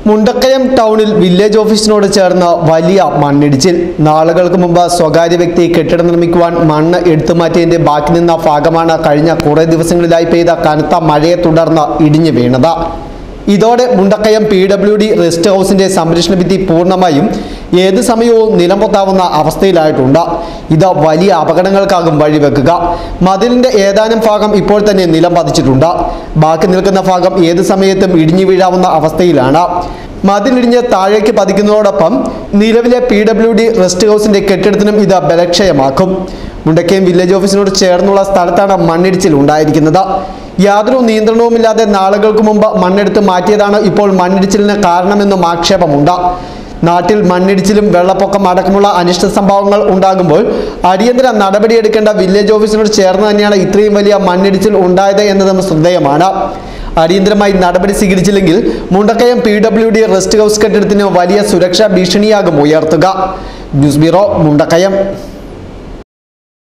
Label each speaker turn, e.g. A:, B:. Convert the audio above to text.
A: മുണ്ടക്കയം ടൗണിൽ വില്ലേജ് ഓഫീസിനോട് ചേർന്ന് വലിയ മണ്ണിടിച്ചിൽ. നാളുകൾക്ക് മുമ്പ് സ്വകാര്യ വ്യക്തി കെട്ടിടം നിർമ്മിക്കുവാൻ മണ്ണ് എടുത്തുമാറ്റിയതിന്റെ ബാക്കി നിന്ന ഭാഗമാണ് കഴിഞ്ഞ കുറേ ദിവസങ്ങളിലായി പെയ്ത കനത്ത മഴയെ തുടർന്ന് ഇടിഞ്ഞു വീണത്. ഇതോടെ മുണ്ടക്കയം PWD റെസ്റ്റ് ഹൗസിന്റെ സംരക്ഷണ ഭിത്തി പൂർണ്ണമായും ഏത് സമയവും നിലംപൊത്താവുന്ന അവസ്ഥയിലായിട്ടുണ്ട്. ഇത് വലിയ അപകടങ്ങൾക്കാകും വഴിവെക്കുക. മതിലിന്റെ ഏതാനും ഭാഗം ഇപ്പോൾ തന്നെ നിലം പതിച്ചിട്ടുണ്ട്. ബാക്കി നിൽക്കുന്ന ഭാഗം ഏത് സമയത്തും ഇടിഞ്ഞു വീഴാവുന്ന അവസ്ഥയിലാണ്. മതിലിടിഞ്ഞ് താഴേക്ക് പതിക്കുന്നതോടൊപ്പം നിലവിലെ PWD റെസ്റ്റ് ഹൗസിന്റെ കെട്ടിടത്തിനും ഇത് ബലക്ഷയമാക്കും. മുണ്ടക്കയം വില്ലേജ് ഓഫീസിനോട് ചേർന്നുള്ള സ്ഥലത്താണ് മണ്ണിടിച്ചിൽ ഉണ്ടായിരിക്കുന്നത്. യാതൊരു നിയന്ത്രണവുമില്ലാതെ നാളുകൾക്ക് മുമ്പ് മണ്ണെടുത്ത് മാറ്റിയതാണ് ഇപ്പോൾ മണ്ണിടിച്ചിലിന് കാരണമെന്നും ആക്ഷേപമുണ്ട്. നാട്ടിൽ മണ്ണിടിച്ചിലും വെള്ളപ്പൊക്കം അടക്കമുള്ള അനിഷ്ട സംഭവങ്ങൾ ഉണ്ടാകുമ്പോൾ അടിയന്തര നടപടിയെടുക്കേണ്ട വില്ലേജ് ഓഫീസിനോട് ചേർന്ന് തന്നെയാണ് ഇത്രയും വലിയ മണ്ണിടിച്ചിൽ ഉണ്ടായത് എന്നതും ശ്രദ്ധേയമാണ്. അടിയന്തരമായി നടപടി സ്വീകരിച്ചില്ലെങ്കിൽ മുണ്ടക്കയം PWD റെസ്റ്റ് ഹൗസ് കെട്ടിടത്തിന് വലിയ സുരക്ഷാ ഭീഷണിയാകും ഉയർത്തുക. News bureau, Mundakayam.